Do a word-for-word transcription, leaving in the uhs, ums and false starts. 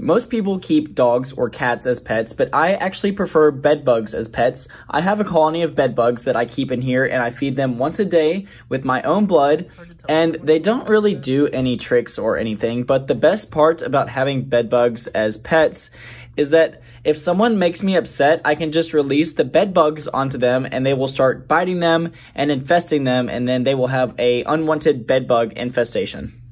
Most people keep dogs or cats as pets, but I actually prefer bed bugs as pets. I have a colony of bed bugs that I keep in here, and I feed them once a day with my own blood, and they don't really do any tricks or anything, but the best part about having bed bugs as pets is that if someone makes me upset, I can just release the bed bugs onto them and they will start biting them and infesting them, and then they will have a unwanted bed bug infestation.